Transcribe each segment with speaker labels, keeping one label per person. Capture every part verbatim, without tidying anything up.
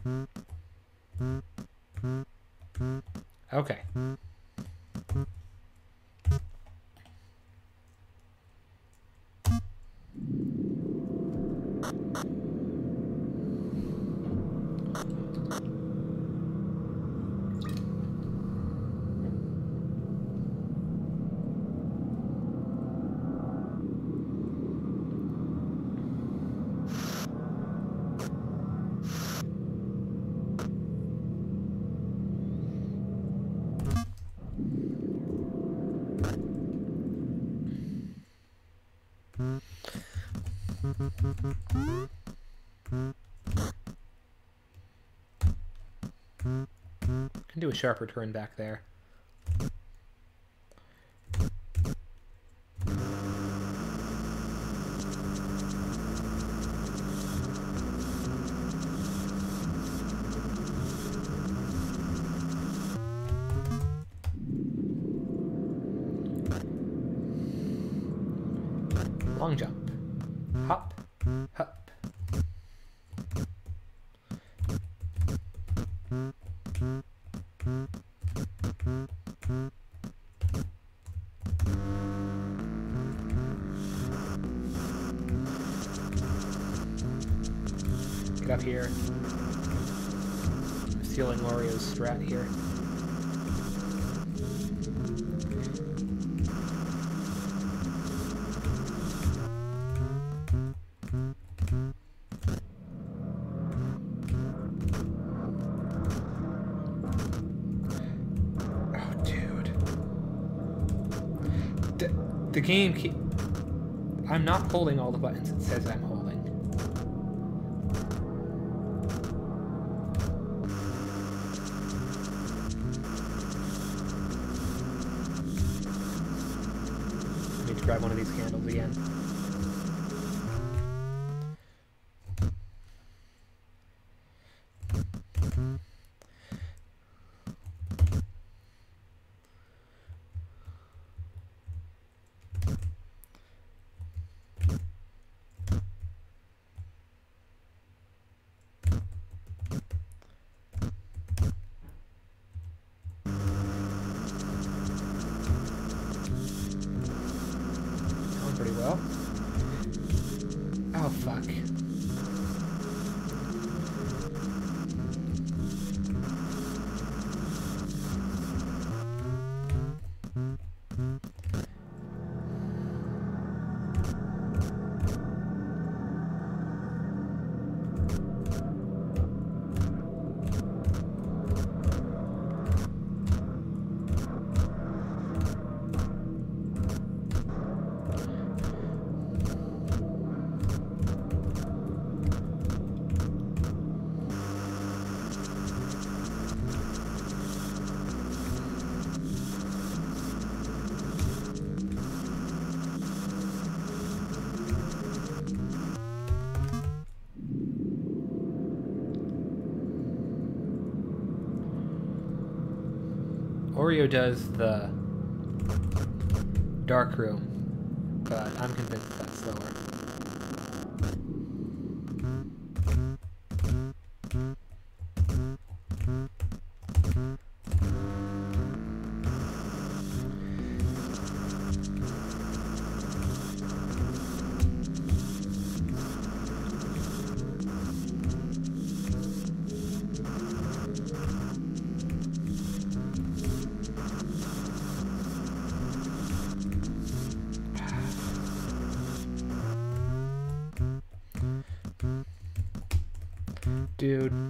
Speaker 1: Okay. Can do a sharper turn back there. Long jump. Hop. Hop. Get up here. I'm stealing Oreo's strat here. The game keep... I'm not holding all the buttons it says I'm holding. I need to grab one of these candles again. Pretty well. Oh, fuck. Oreo does the dark room, but I'm convinced that's slower. Dude.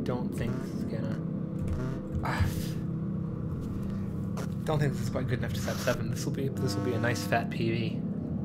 Speaker 1: don't think this is gonna... Uh, don't think this is quite good enough to set seven. This will be this will be a nice fat P V.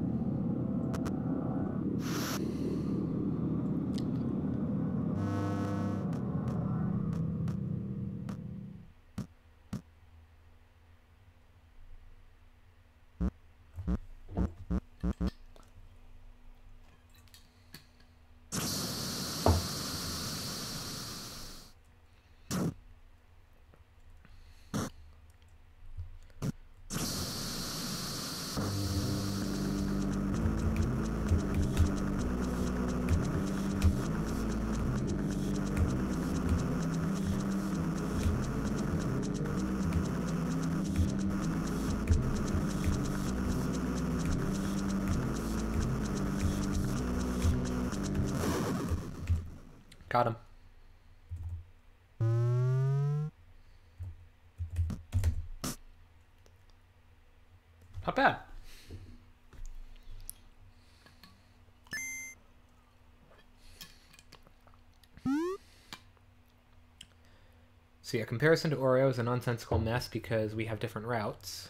Speaker 1: Got him. Not bad. So yeah, comparison to Oreo is a nonsensical mess because we have different routes.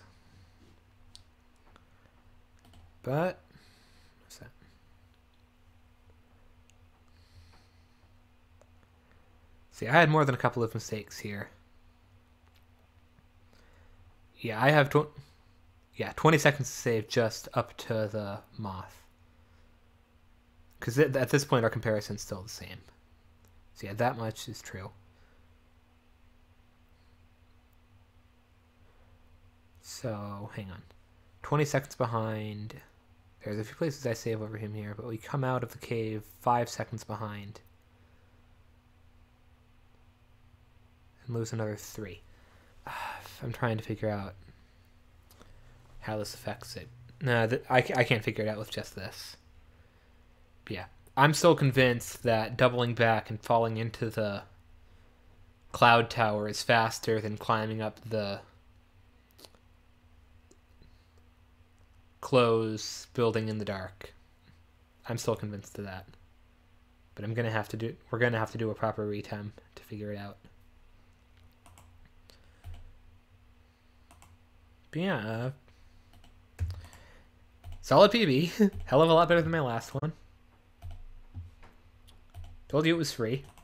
Speaker 1: But what's that? See, I had more than a couple of mistakes here. Yeah, I have tw yeah twenty seconds to save just up to the moth. Because at this point our comparison's still the same. So yeah, that much is true. So, hang on. twenty seconds behind. There's a few places I save over him here, but we come out of the cave five seconds behind. And lose another three. I'm trying to figure out how this affects it. No, I, I can't figure it out with just this. But yeah, I'm still convinced that doubling back and falling into the cloud tower is faster than climbing up the close building in the dark. I'm still convinced of that. But I'm gonna have to do we're gonna have to do a proper retem to figure it out. But yeah, uh, solid P B. Hell of a lot better than my last one. Told you it was free.